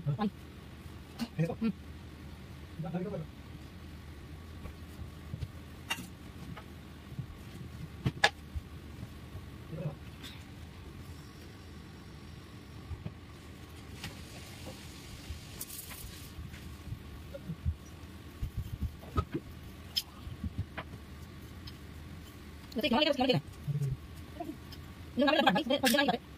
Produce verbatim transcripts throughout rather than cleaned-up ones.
Hmm. Nanti kemana kita kemana? Ini ngambil tempat baik, kalau jangan baik.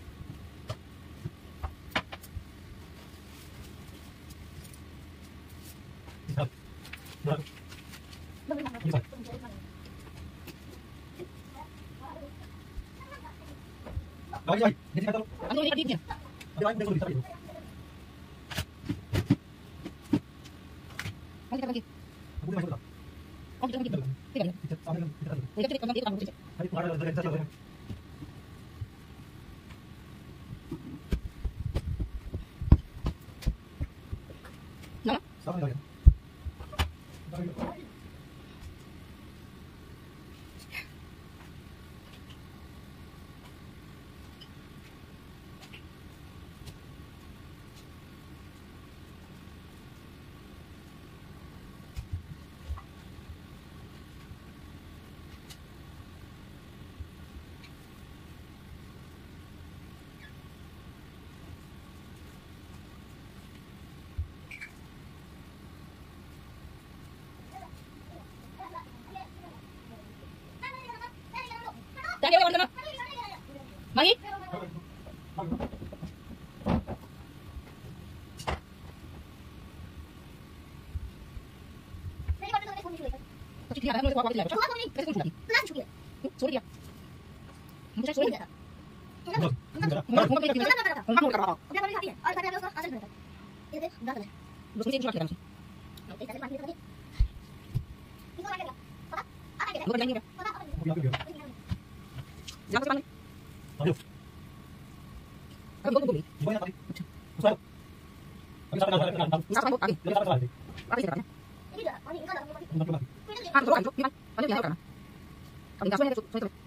Lagi lagi, jadi kata lu. Anu ini tadi dia. Ada lagi yang bisa itu. Lagi lagi. Aku masuk dah. Oh, kita lagi. Tidak ya. Kita sampai kita tadi. Kita kita kita kamu kita. Hari itu ada organisasi apa? Nama? Sama lagi. Tadi apa mana? Mari. Kau cakap apa? Kau cakap apa? Kau ni. Kau cakap apa? Suruh dia. Mesti suruh dia. Mungkin mungkin kita. Mungkin kita apa? Dia boleh hati. Oh, tadi ada asal berita. Ini deh, dah dah. Bos mesti cakap kita mesti. Oke, tadi mati tadi. Itu lagi dia. Apa? Apa dia? Bukan ini dia. Apa? Aku bilang dia. Jangan sekarang. Ayo. Kamu tunggu dulu. Gimana tadi? Usah. Kami sampai nanti nanti. Sampai nanti kami. Kita sampai nanti. Apa sih katanya? Ini dah, ini enggak ada. Nanti nanti. Ah, coba kan, coba. Gimana? Mana dia kan? Kami enggak suka itu, itu.